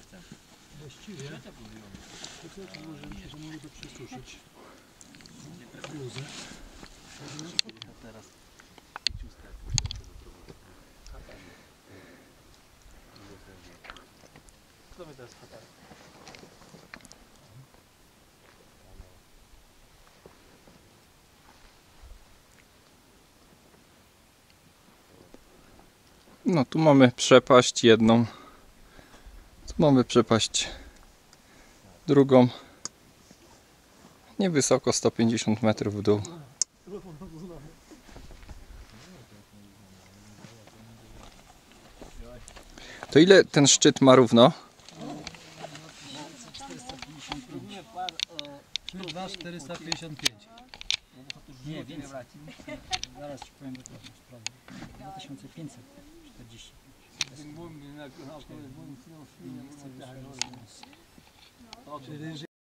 Właściwie to może, że mogę to przesuszyć. Bluzę. Teraz kto mnie teraz chata? No tu mamy przepaść jedną. Tu mamy przepaść drugą. Niewysoko, 150 metrów w dół. To ile ten szczyt ma równo? 455. Nie, więcej. Zaraz ci powiem dokładnie sprawę. 2540. Nie chcę już